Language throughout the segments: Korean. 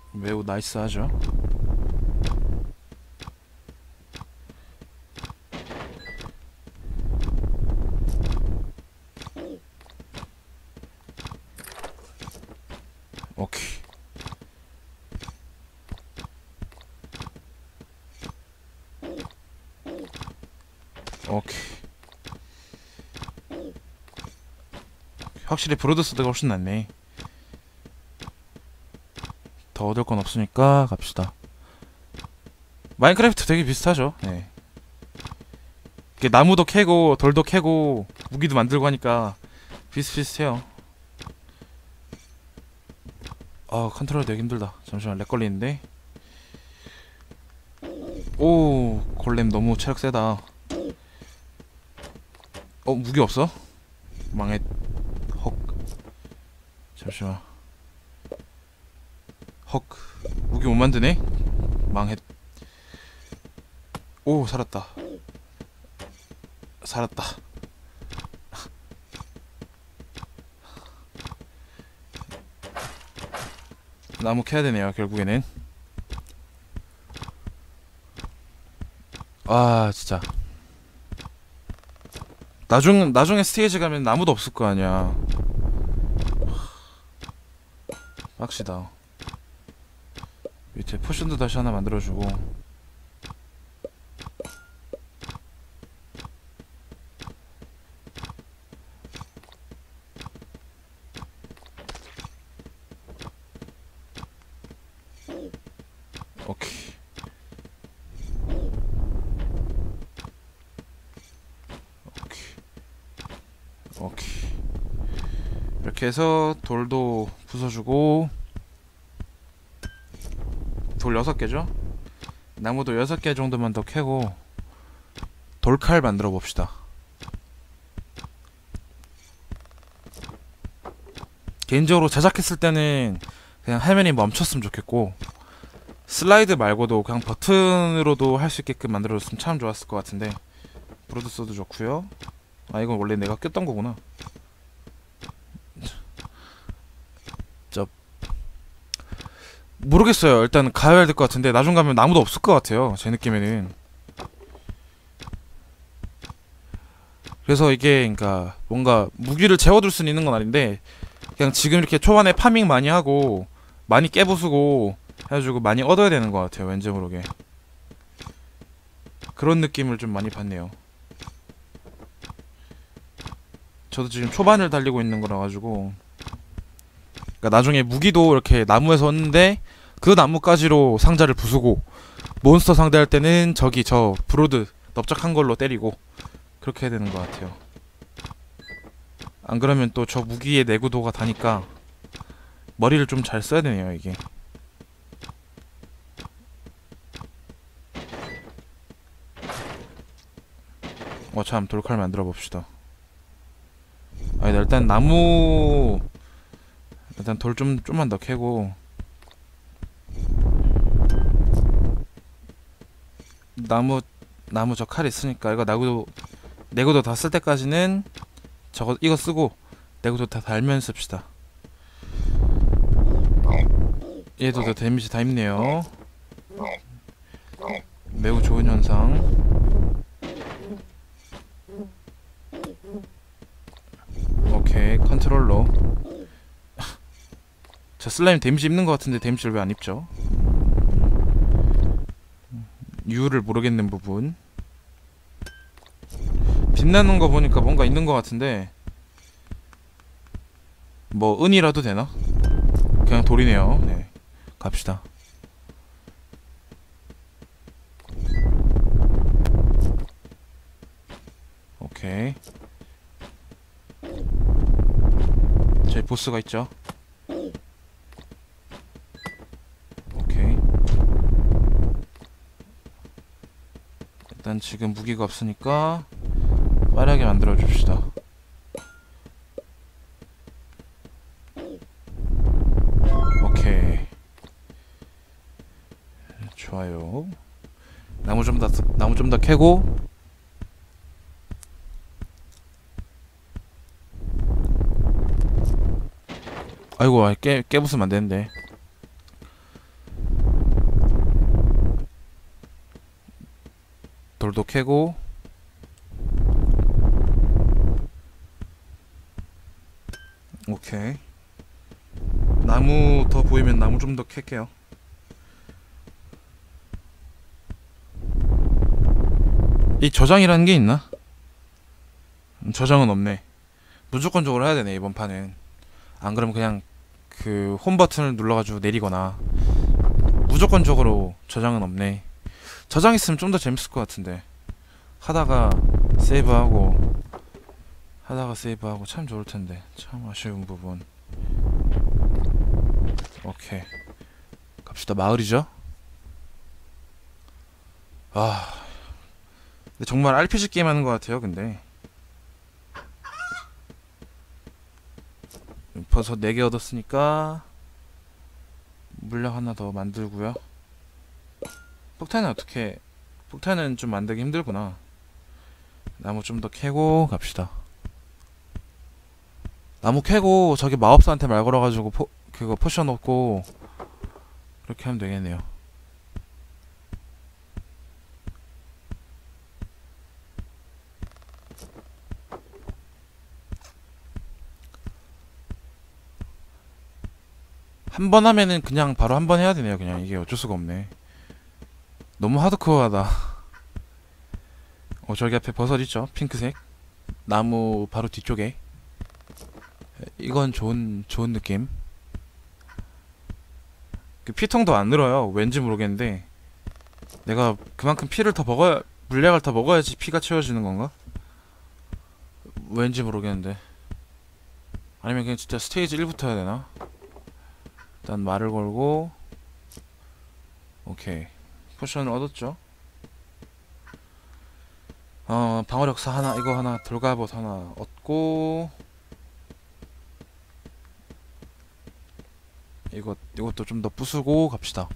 매우 나이스하죠. 오케이. 오케이. 확실히 브로드스드가 훨씬 낫네. 더 얻을 건 없으니까 갑시다. 마인크래프트 되게 비슷하죠. 네. 이게 나무도 캐고 돌도 캐고 무기도 만들고 하니까 비슷비슷해요. 컨트롤 되게 힘들다. 잠시만, 렉 걸리는데. 오, 골렘 너무 체력 세다. 무기 없어? 망했. 헉. 잠시만. 헉. 무기 못 만드네? 망했. 오, 살았다. 살았다. 나무 캐야 되네요, 결국에는. 진짜. 나중에 스테이지 가면 나무도 없을 거 아니야. 빡시다. 밑에 포션도 다시 하나 만들어주고. 오케이. 오케이. 이렇게 해서 돌도 부숴주고. 돌 6개죠? 나무도 6개 정도만 더 캐고 돌칼 만들어 봅시다. 개인적으로 제작했을 때는 그냥 화면이 멈췄으면 좋겠고, 슬라이드 말고도 그냥 버튼으로도 할 수 있게끔 만들어줬으면 참 좋았을 것 같은데. 브로드소드 좋고요. 이건 원래 내가 꼈던 거구나. 모르겠어요. 일단 가야 될 것 같은데 나중 가면 아무도 없을 것 같아요, 제 느낌에는. 그래서 이게 그러니까 뭔가 무기를 재워둘 수는 있는 건 아닌데, 그냥 지금 이렇게 초반에 파밍 많이 하고 많이 깨부수고 해가지고 많이 얻어야 되는 것 같아요, 왠지 모르게. 그런 느낌을 좀 많이 받네요. 저도 지금 초반을 달리고 있는 거라 가지고. 그러니까 나중에 무기도 이렇게 나무에서 얻는데 그 나무가지로 상자를 부수고, 몬스터 상대할 때는 저기 저 브로드 넓적한 걸로 때리고, 그렇게 해야 되는 것 같아요. 안 그러면 또 저 무기의 내구도가 다니까 머리를 좀 잘 써야 되네요, 이게. 참, 돌칼 만들어 봅시다. 일단 나무, 일단 돌 좀만 더 캐고. 나무 저 칼 있으니까 이거 내구도 다 쓸 때까지는 이거 쓰고 내구도 다 달면 씁시다. 얘도 더 데미지 다 입네요. 매우 좋은 현상. 오케이, 컨트롤러. 저 슬라임 데미지 입는 것 같은데 데미지를 왜 안 입죠? 이유를 모르겠는 부분. 빛나는 거 보니까 뭔가 있는 것 같은데, 뭐 은이라도 되나? 그냥 돌이네요. 네, 갑시다. 오케이. 저희 보스가 있죠. 오케이. 일단 지금 무기가 없으니까 빠르게 만들어 줍시다. 오케이. 좋아요. 나무 좀 더 캐고. 아이고, 깨부수면 안 되는데. 돌도 캐고. 오케이. 나무 더 보이면 나무 좀 더 캘게요. 이 저장이라는 게 있나? 저장은 없네. 무조건적으로 해야 되네 이번 판은. 안 그러면 그냥 그 홈 버튼을 눌러가지고 내리거나. 무조건적으로 저장은 없네. 저장 있으면 좀 더 재밌을 것 같은데. 하다가 세이브하고 참 좋을 텐데. 참 아쉬운 부분. 오케이. 갑시다. 마을이죠? 아, 근데 정말 RPG 게임 하는 것 같아요. 근데 버섯 4개 얻었으니까 물약 하나 더 만들고요. 폭탄은 좀 만들기 힘들구나. 나무 좀 더 캐고 갑시다. 나무 캐고 저기 마법사한테 말 걸어가지고 그거 포션 얻고 그렇게 하면 되겠네요. 한 번 하면은 그냥 바로 한 번 해야 되네요. 그냥 이게 어쩔 수가 없네. 너무 하드코어하다. 저기 앞에 버섯 있죠? 핑크색 나무 바로 뒤쪽에. 이건 좋은 느낌. 그 피통도 안 늘어요. 왠지 모르겠는데 내가 그만큼 피를 더 먹어야, 물약을 더 먹어야지 피가 채워지는 건가? 왠지 모르겠는데. 아니면 그냥 진짜 스테이지 1부터 해야 되나? 일단 말을 걸고. 오케이. 포션을 얻었죠. 방어력사 하나, 이거 하나, 돌갑옷 하나 얻고. 이것도 좀 더 부수고 갑시다.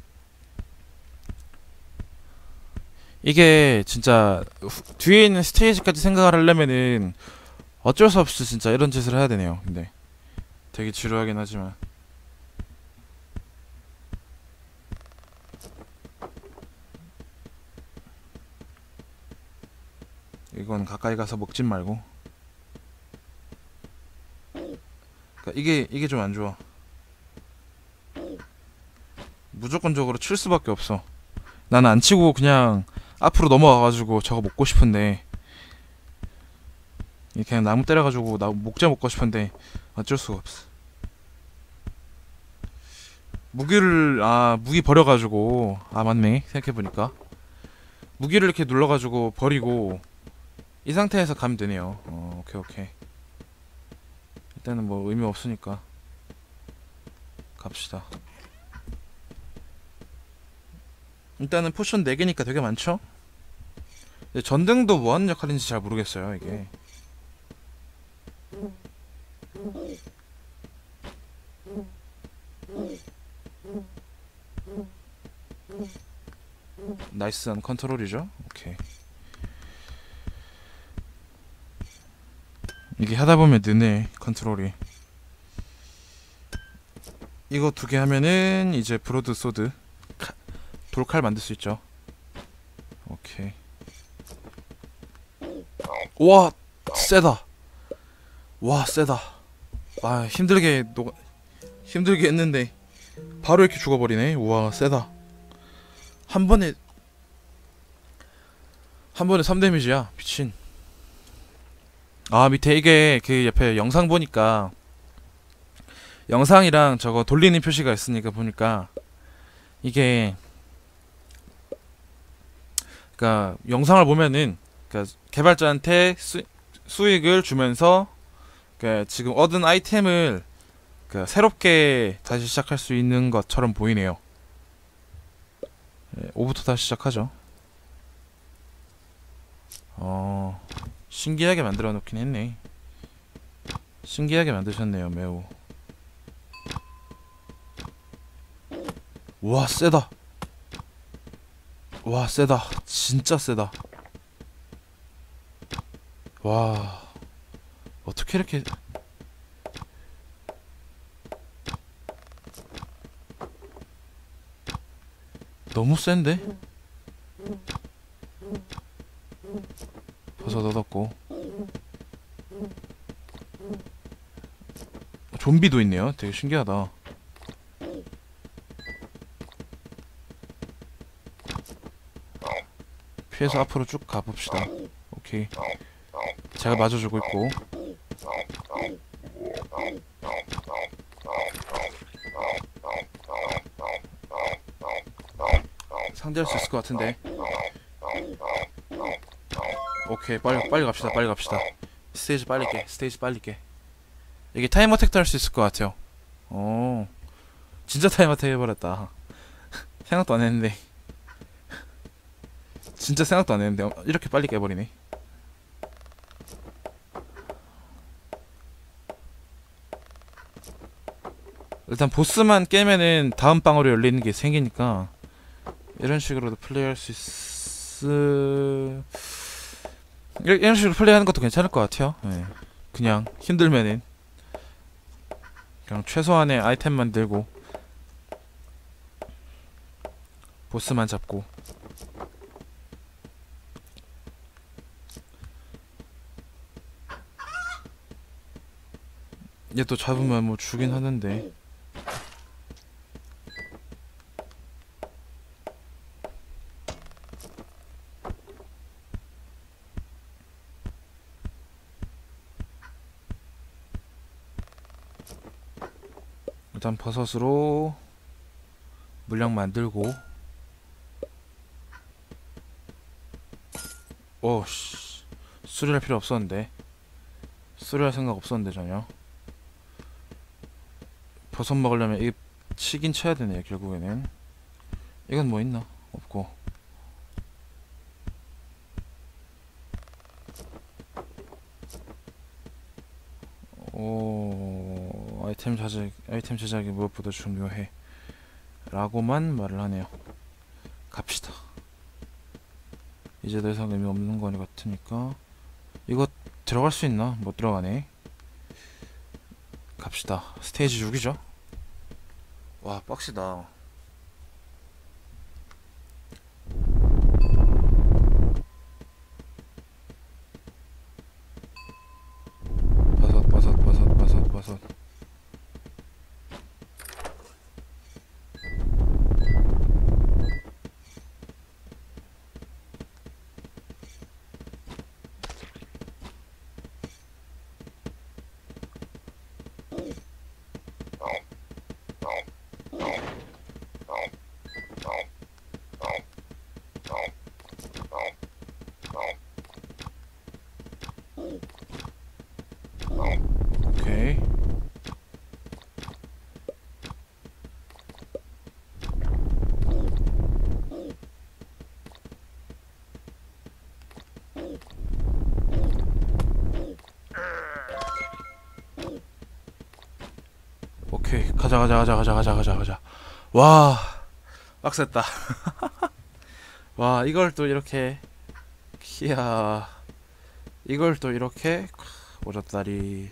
이게 진짜 뒤에 있는 스테이지까지 생각을 하려면은 어쩔 수 없이 진짜 이런 짓을 해야 되네요. 근데 되게 지루하긴 하지만. 이건 가까이 가서 먹진 말고. 그러니까 이게 좀 안 좋아. 무조건적으로 칠 수밖에 없어. 나는 안 치고 그냥 앞으로 넘어가가지고 저거 먹고 싶은데, 그냥 나무 때려가지고 목재 먹고 싶은데 어쩔 수가 없어. 무기 버려가지고. 맞네, 생각해보니까 무기를 이렇게 눌러가지고 버리고 이 상태에서 가면 되네요. 오케이. 일단은 뭐 의미 없으니까 갑시다. 일단은 포션 4개니까 되게 많죠? 근데 전등도 뭐하는 역할인지 잘 모르겠어요 이게. 나이스한 컨트롤이죠? 오케이. 이게 하다보면 느네, 컨트롤이. 이거 2개 하면은 이제 브로드 소드, 돌칼 만들 수 있죠. 오케이. 와, 세다. 와, 세다. 힘들게 했는데 바로 이렇게 죽어버리네. 우와, 세다. 한 번에 3데미지야 미친. 밑에 이게 그 옆에 영상 보니까, 영상이랑 저거 돌리는 표시가 있으니까 보니까 이게, 그러니까 영상을 보면은 그러니까 개발자한테 수익을 주면서 그러니까 지금 얻은 아이템을 그러니까 새롭게 다시 시작할 수 있는 것처럼 보이네요. 5부터 다시 시작하죠. 신기하게 만들어 놓긴 했네. 신기하게 만드셨네요, 매우. 와, 세다. 와, 세다. 진짜 세다. 와, 어떻게 이렇게. 너무 센데? 버섯 얻었고. 좀비도 있네요. 되게 신기하다. 피해서 앞으로 쭉 가봅시다. 오케이. 제가 맞아주고 있고. 상대할 수 있을 것 같은데. 오케이, 빨리 갑시다. 빨리 갑시다. 스테이지 빨리 깨. 스테이지 빨리 깨. 이게 타임 어택도 할 수 있을 것 같아요. 오, 진짜 타임 어택 해버렸다. 생각도 안 했는데. 진짜 생각도 안 했는데 이렇게 빨리 깨버리네. 일단 보스만 깨면은 다음 방으로 열리는 게 생기니까 이런 식으로도 플레이할 수 이런 식으로 플레이하는 것도 괜찮을 것 같아요. 네. 그냥 힘들면은 그냥 최소한의 아이템만 들고 보스만 잡고. 얘 또 잡으면 뭐 주긴 하는데. 일단 버섯으로 물량 만들고. 오씨, 수리할 필요 없었는데. 수리할 생각 없었는데 전혀. 버섯 먹으려면 이게 치긴 쳐야 되네요. 결국에는. 이건 뭐 있나? 없고. 오, 아이템 제작이 무엇보다 중요해 라고만 말을 하네요. 갑시다. 이제 더 이상 의미 없는 거 같으니까. 이거 들어갈 수 있나? 못 들어가네. 갑시다. 스테이지 6이죠? 와, 빡시다. 버섯. 오케이. 오케이. 가자. 와, 빡셌다. 와, 이걸 또 이렇게. 이야, 이걸 또 이렇게. 오졌다리.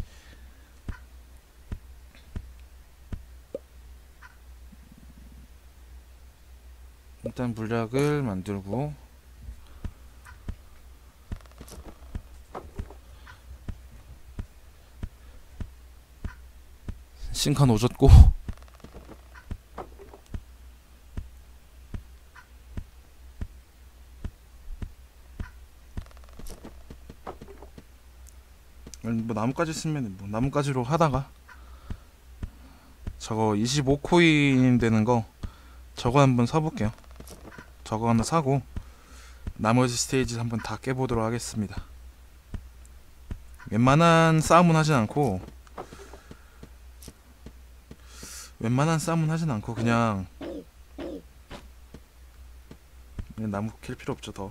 일단 물약을 만들고. 싱칸 오졌고. 뭐 나뭇가지 쓰면 뭐 나뭇가지로 하다가 저거 25코인 되는 거 저거 한번 사볼게요. 저거 하나 사고 나머지 스테이지 한번 다 깨보도록 하겠습니다. 웬만한 싸움은 하진 않고 그냥 나무 캘 필요 없죠. 더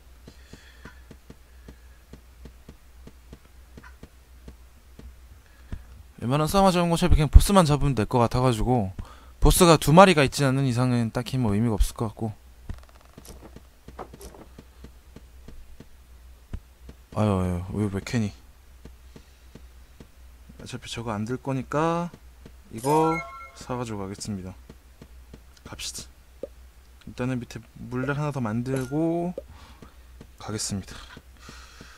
웬만한 싸움 하자는 거 어차피 그냥 보스만 잡으면 될 것 같아가지고, 보스가 두 마리가 있지 않는 이상은 딱히 뭐 의미가 없을 것 같고. 아유 왜 캐니. 어차피 저거 안 들 거니까 이거 사가지고 가겠습니다. 갑시다. 일단은 밑에 물약 하나 더 만들고 가겠습니다.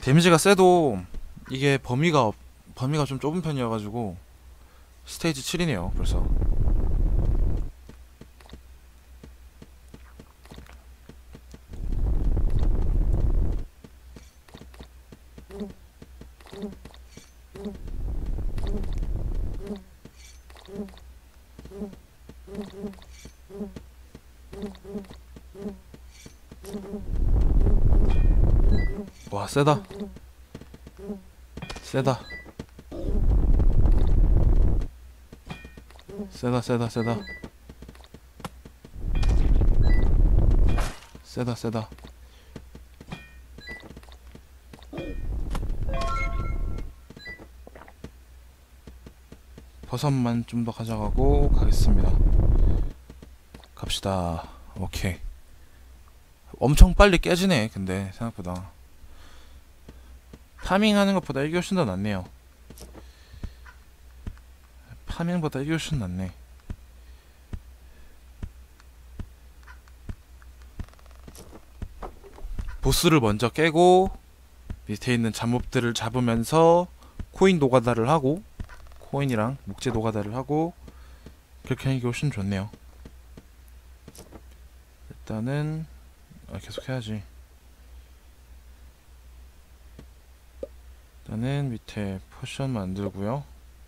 데미지가 세도 이게 범위가 좀 좁은 편이어가지고 스테이지 7이네요 벌써. 와 세다 세다 세다 세다 세다 세다 세다. 버섯만 좀 더 가져가고 가겠습니다. 갑시다. 오케이. 엄청 빨리 깨지네 근데 생각보다 파밍하는 것보다 이게 훨씬 더 낫네요. 파밍보다 이게 훨씬 낫네. 보스를 먼저 깨고 밑에 있는 잡몹들을 잡으면서 코인 노가다를 하고 코인이랑 목재 노가다를 하고 그렇게 하는 게 훨씬 좋네요. 일단은 계속 해야지. 일단은 밑에 포션 만들고요.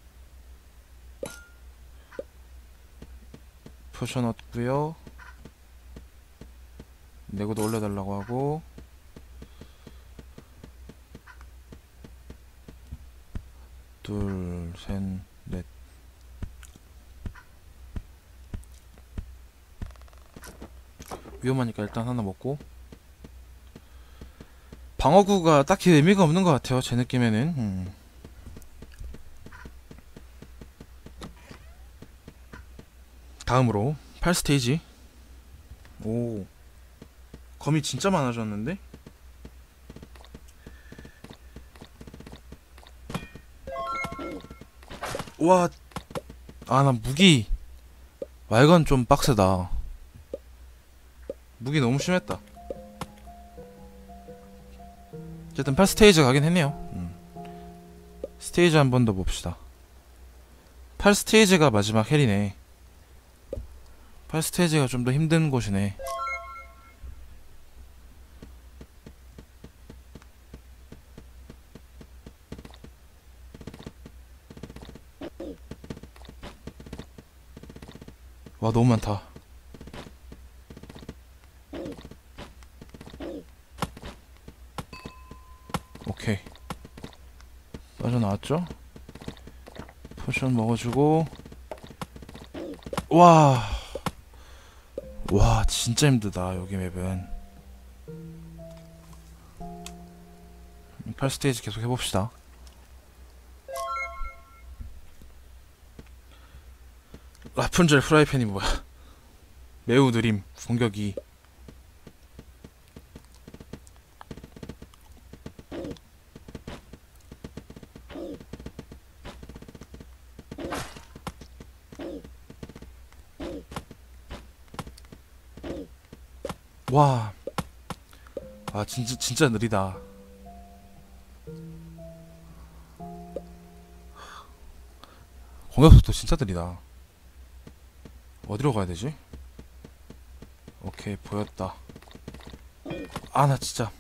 포션 얻고요. 내구도 올려달라고 하고 둘, 셋, 넷. 위험하니까 일단 하나 먹고. 방어구가 딱히 의미가 없는 것 같아요 제 느낌에는. 다음으로 8스테이지. 오 검이 진짜 많아졌는데? 와, 아 나 무기 와 이건 좀 빡세다. 무기 너무 심했다. 어쨌든 8스테이지 가긴 했네요. 스테이지 한 번 더 봅시다. 8스테이지가 마지막 헬이네. 8스테이지가 좀 더 힘든 곳이네. 와 너무 많다. 오케이 빠져나왔죠? 포션 먹어주고. 와 진짜 힘들다 여기 맵은. 8스테이지 계속 해봅시다. 라푼젤 프라이팬이 뭐야. 매우 느림 공격이. 와, 아 진짜 느리다. 공격 속도 진짜 느리다. 어디로 가야 되지? 오케이 보였다. 아 나 진짜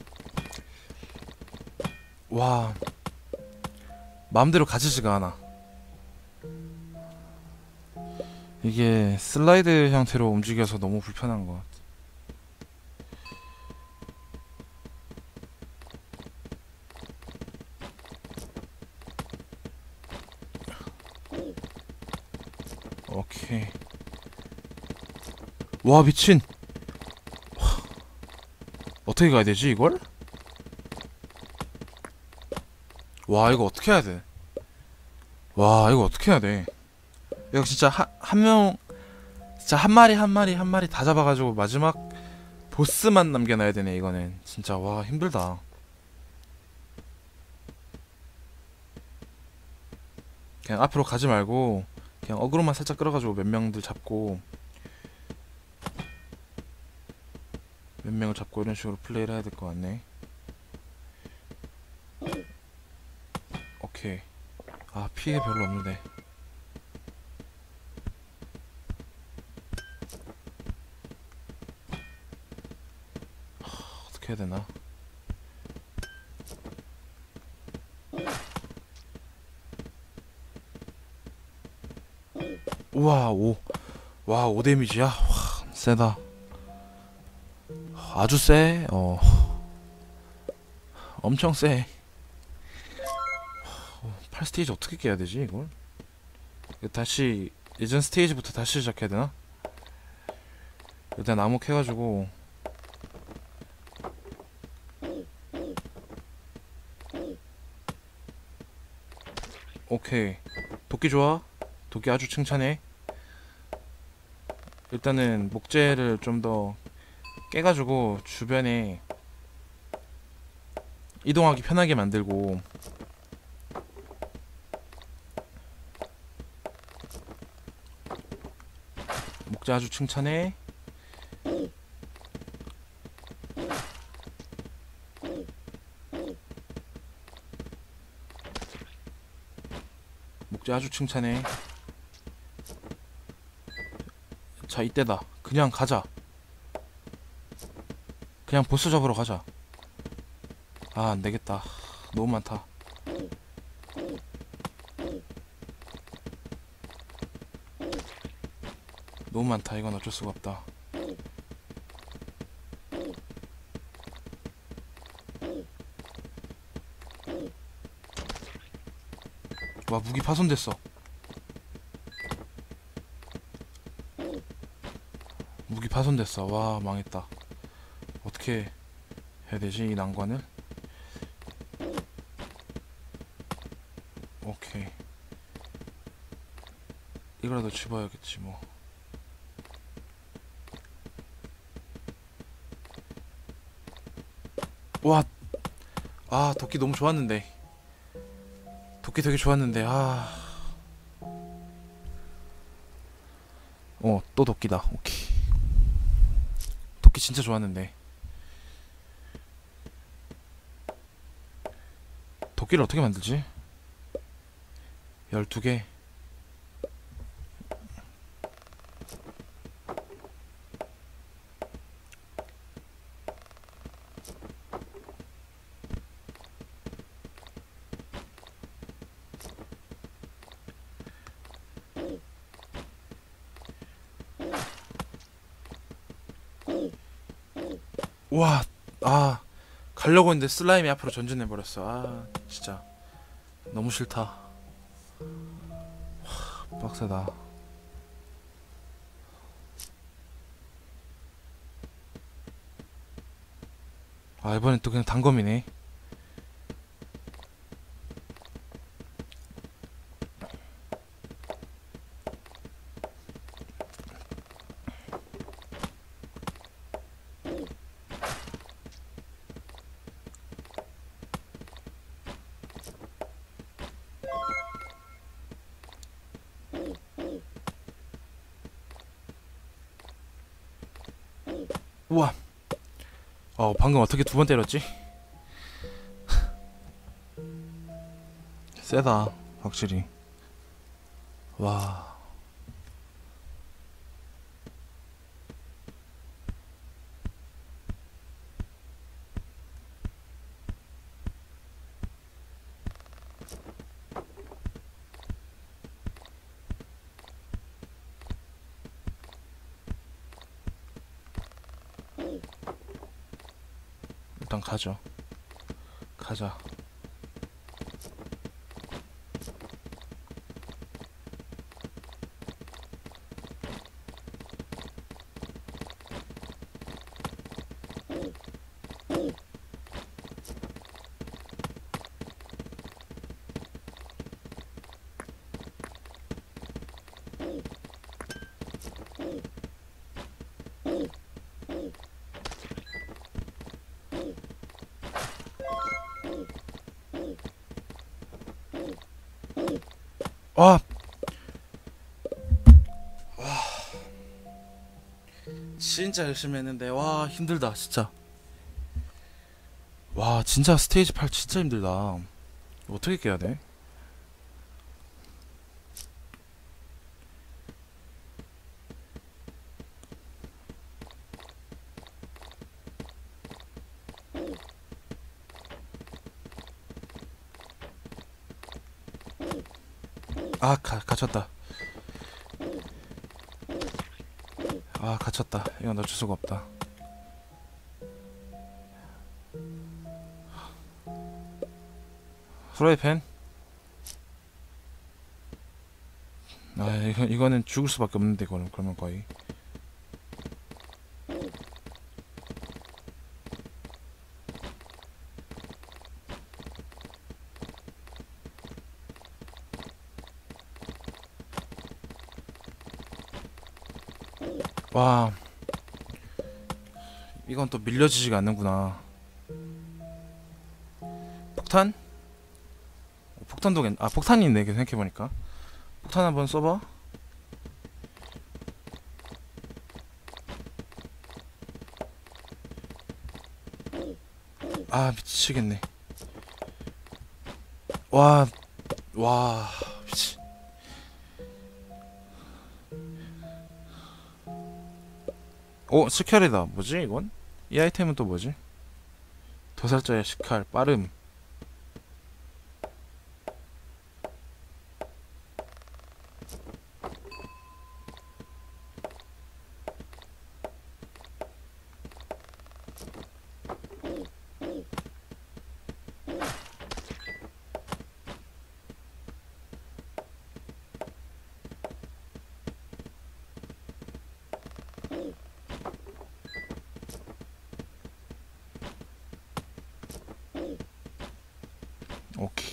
와 마음대로 가지지가 않아. 이게 슬라이드 형태로 움직여서 너무 불편한 것 같아. 오케이. 와 미친. 어떻게 가야 되지 이걸? 와 이거 어떻게 해야 돼? 와 이거 어떻게 해야 돼? 이거 진짜 한 명 진짜 한 마리 다 잡아가지고 마지막 보스만 남겨놔야 되네 이거는. 진짜 와 힘들다. 그냥 앞으로 가지 말고 그냥 어그로만 살짝 끌어가지고 몇 명들 잡고 몇 명을 잡고 이런 식으로 플레이를 해야 될 것 같네. 오케이. 아, 피해 별로 없는데. 어떻게 해야 되나? 우와, 5. 와, 5 데미지야? 와, 세다. 아주 세. 엄청 세. 8스테이지 어떻게 깨야 되지, 이걸? 다시 예전 스테이지부터 다시 시작해야 되나? 일단 나무 캐가지고. 오케이. 도끼 좋아. 도끼 아주 칭찬해. 일단은 목재를 좀 더 깨가지고 주변에 이동하기 편하게 만들고. 목재 아주 칭찬해. 목재 아주 칭찬해. 자, 이때다. 그냥 가자. 그냥 보스 잡으러 가자. 아, 안되겠다. 너무 많다. 너무 많다. 이건 어쩔 수가 없다. 와, 무기 파손됐어. 무기 파손됐어. 와, 망했다. 어떻게 해야 되지, 이 난관을? 오케이. 이거라도 집어야겠지 뭐. 와, 아, 도끼 너무 좋았는데. 도끼 되게 좋았는데. 아, 또 도끼다. 오케이. 도끼 진짜 좋았는데. 도끼를 어떻게 만들지? 12개. 와, 아, 가려고 했는데 슬라임이 앞으로 전진해버렸어. 아, 진짜 너무 싫다. 빡세다. 아, 이번엔 또 그냥 단검이네. 우와. 방금 어떻게 2번 때렸지? 세다, 확실히. 와. 일단 가죠. 가자. 와. 진짜 열심히 했는데, 와, 힘들다 진짜. 와, 진짜 스테이지 8 진짜 힘들다. 어떻게 깨야 돼? 아, 갇혔다. 아, 갇혔다. 이건 어쩔 수가 없다. 프라이팬? 아, 이거는 죽을 수밖에 없는데, 그러면 거의. 와, 이건 또 밀려지지가 않는구나. 폭탄? 폭탄도 폭탄이 있네, 생각해보니까. 폭탄 한번 써봐. 아, 미치겠네. 와, 미치. 스칼이다. 뭐지, 이건? 이 아이템은 또 뭐지? 도살자의 스칼, 빠름. 오케이.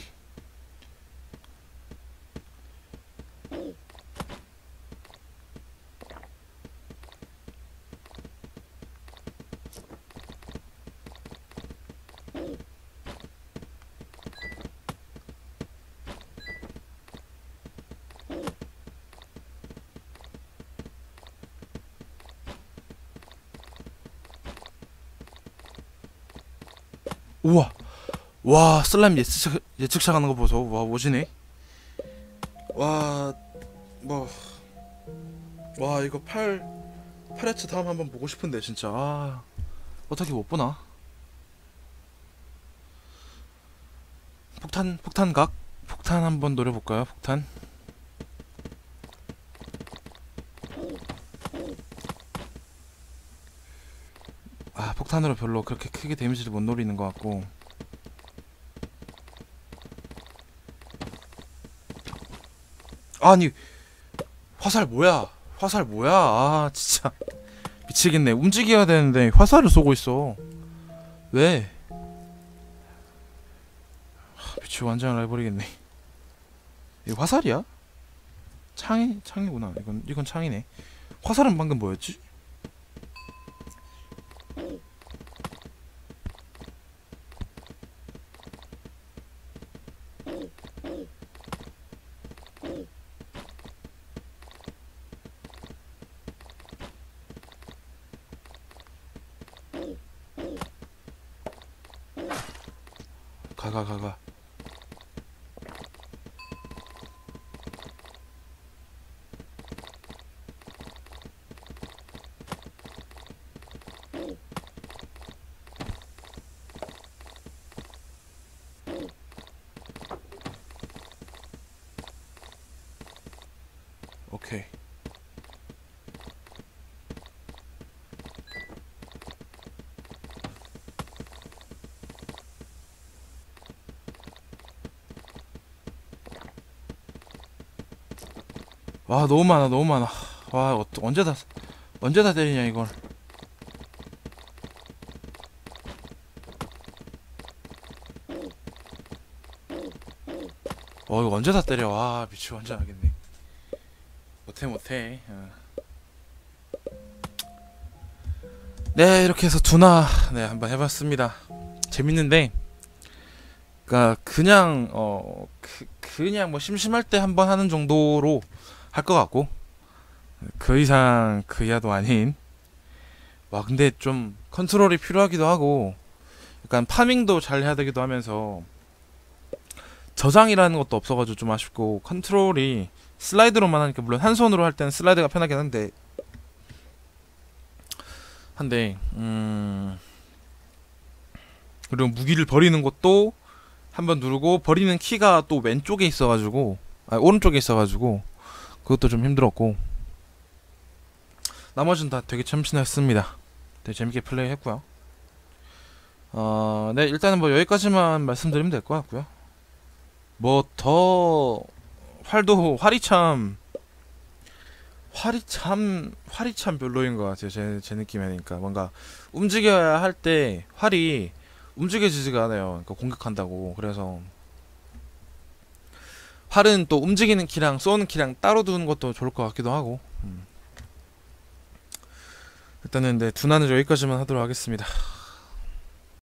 우와. 와, 슬라임 예측 하는 거 보소. 와, 오지네. 와, 뭐, 와, 이거 8회차 다음 한번 보고 싶은데, 진짜. 아, 어떻게 못 보나? 폭탄각? 폭탄 한번 노려볼까요? 폭탄? 아, 폭탄으로 별로 그렇게 크게 데미지를 못 노리는 것 같고. 아니, 화살 뭐야? 화살 뭐야? 아, 진짜 미치겠네. 움직여야 되는데 화살을 쏘고 있어. 왜? 미치고 완전을 해버리겠네. 이거 화살이야? 창이구나. 이건 창이네. 화살은 방금 뭐였지? 가. 오케이. 와, 너무 많아. 와, 언제 다 때리냐, 이걸. 이거 언제 다 때려. 와, 미치고 완전 하겠네. 못해. 네, 이렇게 해서 두나, 네, 한번 해봤습니다. 재밌는데, 그냥 뭐 심심할 때 한번 하는 정도로 할 것 같고, 그 이상 그 이하도 아닌. 와, 근데 좀 컨트롤이 필요하기도 하고, 약간 파밍도 잘 해야 되기도 하면서, 저장이라는 것도 없어가지고 좀 아쉽고, 컨트롤이 슬라이드로만 하니까, 물론 한 손으로 할 때는 슬라이드가 편하긴 한데, 그리고 무기를 버리는 것도 한번 누르고, 버리는 키가 또 왼쪽에 있어가지고 오른쪽에 있어가지고 그것도 좀 힘들었고, 나머지는 다 되게 참신했습니다. 되게 재밌게 플레이했고요. 네, 일단은 뭐 여기까지만 말씀드리면 될 것 같고요. 뭐 더 활이 참 별로인 것 같아요. 제 느낌이니까 뭔가 움직여야 할 때 활이 움직여지지가 않아요. 그러니까 공격한다고. 그래서 활은 또 움직이는 키랑 쏘는 키랑 따로 두는 것도 좋을 것 같기도 하고. 일단은 네, 두나는 여기까지만 하도록 하겠습니다.